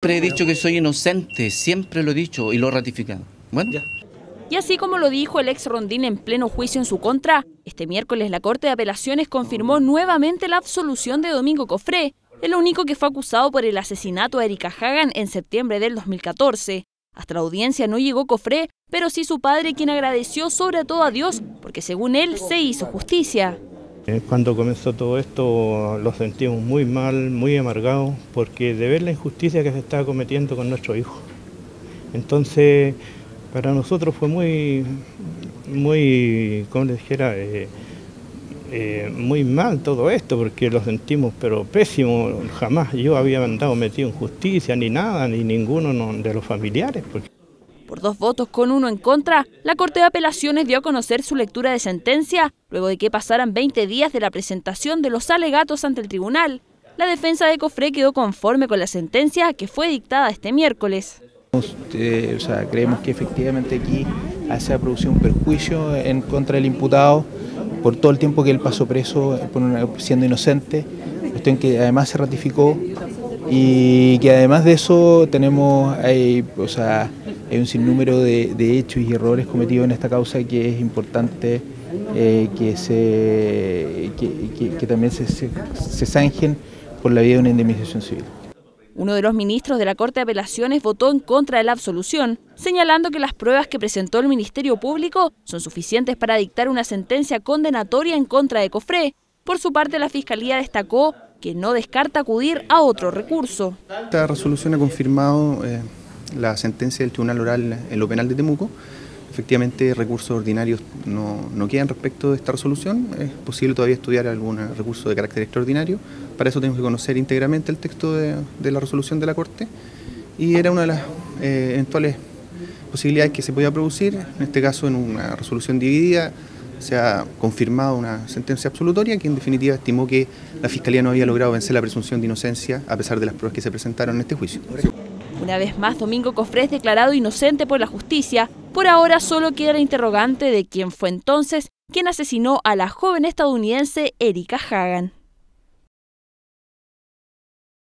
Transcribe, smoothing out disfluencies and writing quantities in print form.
Siempre he dicho que soy inocente, siempre lo he dicho y lo he ratificado. Bueno. Ya. Y así como lo dijo el ex Rondín en pleno juicio en su contra, este miércoles la Corte de Apelaciones confirmó nuevamente la absolución de Domingo Cofré, el único que fue acusado por el asesinato a Erika Hagan en septiembre del 2014. Hasta la audiencia no llegó Cofré, pero sí su padre, quien agradeció sobre todo a Dios, porque según él se hizo justicia. Cuando comenzó todo esto lo sentimos muy mal, muy amargados, porque de ver la injusticia que se estaba cometiendo con nuestro hijo. Entonces, para nosotros fue muy, como les dijera, muy mal todo esto, porque lo sentimos pero pésimo. Jamás yo había andado metido en justicia, ni nada, ni ninguno de los familiares. Por 2 votos con 1 en contra, la Corte de Apelaciones dio a conocer su lectura de sentencia, luego de que pasaran 20 días de la presentación de los alegatos ante el tribunal. La defensa de Cofré quedó conforme con la sentencia que fue dictada este miércoles. Creemos que efectivamente aquí se ha producido un perjuicio en contra del imputado por todo el tiempo que él pasó preso siendo inocente, cuestión que además se ratificó y que además de eso tenemos hay un sinnúmero de hechos y errores cometidos en esta causa que es importante que también se zanjen por la vía de una indemnización civil. Uno de los ministros de la Corte de Apelaciones votó en contra de la absolución, señalando que las pruebas que presentó el Ministerio Público son suficientes para dictar una sentencia condenatoria en contra de Cofré. Por su parte, la Fiscalía destacó que no descarta acudir a otro recurso. Esta resolución ha confirmado la sentencia del Tribunal Oral en lo penal de Temuco. Efectivamente, recursos ordinarios no quedan respecto de esta resolución. Es posible todavía estudiar algún recurso de carácter extraordinario. Para eso tenemos que conocer íntegramente el texto de la resolución de la Corte. Y era una de las eventuales posibilidades que se podía producir. En este caso, en una resolución dividida, se ha confirmado una sentencia absolutoria que en definitiva estimó que la Fiscalía no había logrado vencer la presunción de inocencia a pesar de las pruebas que se presentaron en este juicio. Una vez más, Domingo Cofré es declarado inocente por la justicia. Por ahora solo queda la interrogante de quién fue entonces quien asesinó a la joven estadounidense Erika Hagan.